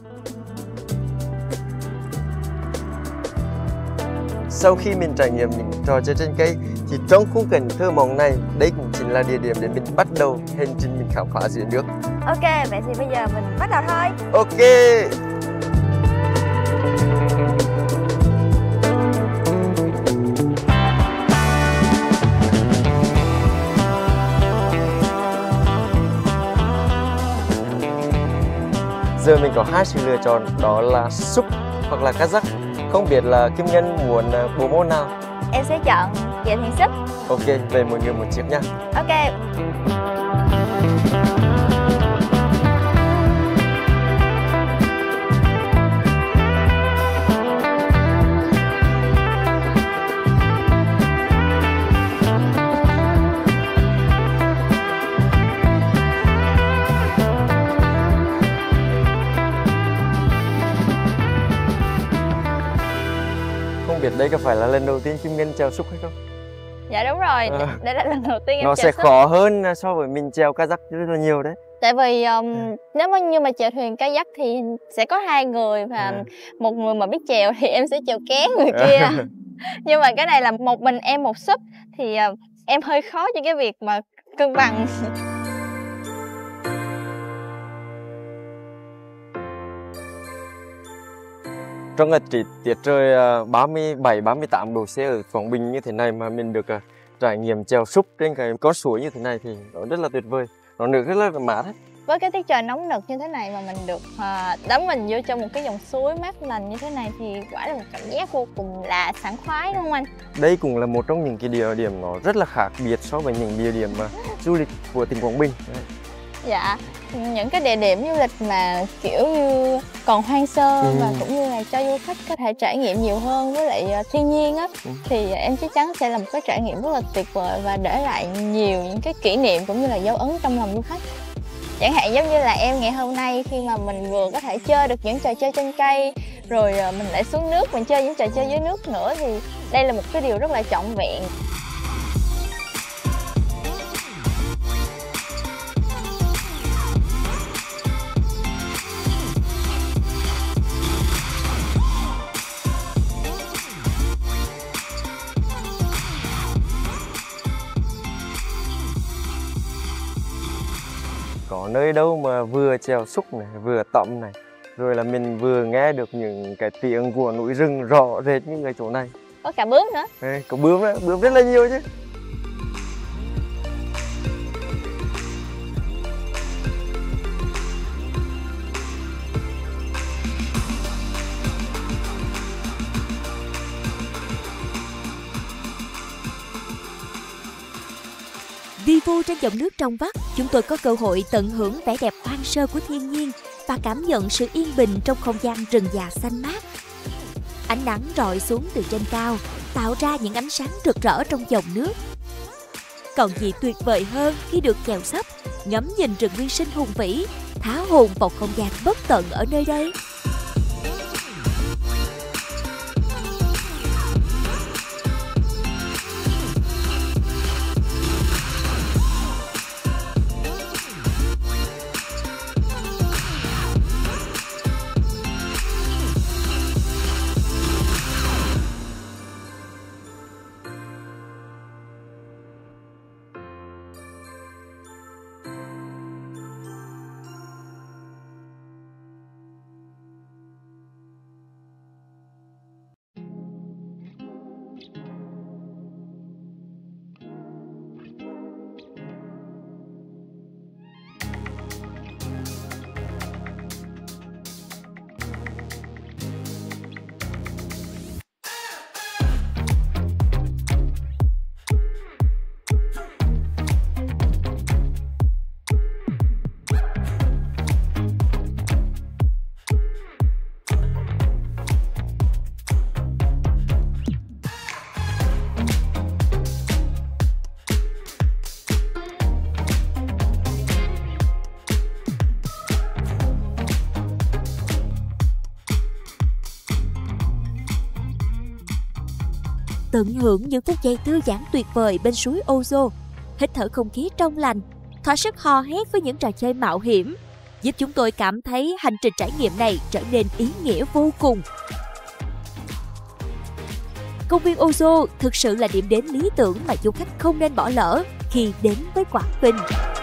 Sau khi mình trải nghiệm những trò chơi trên cây thì trong khung cảnh thơ mộng này, đây cũng chính là địa điểm để mình bắt đầu hành trình mình khám phá dưới nước. Ok, vậy thì bây giờ mình bắt đầu thôi. Ok. Giờ mình có hai sự lựa chọn, đó là súp hoặc là kayak. Không biết là Kim Ngân muốn bộ môn nào? Em sẽ chọn chèo thuyền súp. Ok, về mỗi người một chiếc nha. Ok. Không biết đây có phải là lần đầu tiên Kim Ngân chèo súp hay không? Dạ đúng rồi, đây là lần đầu tiên em Nó chèo sẽ súp. khó hơn so với mình chèo kayak rất là nhiều đấy. Tại vì nếu như mà chèo thuyền kayak thì sẽ có hai người, và một người mà biết chèo thì em sẽ chèo ké người kia. Nhưng mà cái này là một mình em một súp thì em hơi khó cho cái việc mà cân bằng. Trong tiết trời 37-38 độ C ở Quảng Bình như thế này mà mình được trải nghiệm chèo súp trên cái con suối như thế này thì nó rất là tuyệt vời. Nó nước rất là mát ấy. Với cái tiết trời nóng nực như thế này mà mình được đắm mình vô trong một cái dòng suối mát lành như thế này thì quả là một cảm giác vô cùng là sảng khoái, đúng không anh? Đây cũng là một trong những cái địa điểm nó rất là khác biệt so với những địa điểm du lịch của tỉnh Quảng Bình. Đấy. Dạ, những cái địa điểm du lịch mà kiểu như còn hoang sơ và cũng như là cho du khách có thể trải nghiệm nhiều hơn với lại thiên nhiên á, thì em chắc chắn sẽ là một cái trải nghiệm rất là tuyệt vời và để lại nhiều những cái kỷ niệm cũng như là dấu ấn trong lòng du khách. Chẳng hạn giống như là em ngày hôm nay khi mà mình vừa có thể chơi được những trò chơi trên cây, rồi mình lại xuống nước mình chơi những trò chơi dưới nước nữa, thì đây là một cái điều rất là trọn vẹn. Có nơi đâu mà vừa chèo súp này, vừa tắm này, rồi là mình vừa nghe được những cái tiếng của núi rừng rõ rệt như ở chỗ này. Có cả bướm nữa. Đây, có bướm đấy, bướm rất là nhiều chứ. Đi vô trên dòng nước trong vắt, chúng tôi có cơ hội tận hưởng vẻ đẹp hoang sơ của thiên nhiên và cảm nhận sự yên bình trong không gian rừng già xanh mát. Ánh nắng rọi xuống từ trên cao, tạo ra những ánh sáng rực rỡ trong dòng nước. Còn gì tuyệt vời hơn khi được chèo sấp, ngắm nhìn rừng nguyên sinh hùng vĩ, thả hồn vào không gian bất tận ở nơi đây. Tận hưởng những phút giây thư giãn tuyệt vời bên suối Ozo, hít thở không khí trong lành, thỏa sức hò hét với những trò chơi mạo hiểm, giúp chúng tôi cảm thấy hành trình trải nghiệm này trở nên ý nghĩa vô cùng. Công viên Ozo thực sự là điểm đến lý tưởng mà du khách không nên bỏ lỡ khi đến với Quảng Bình.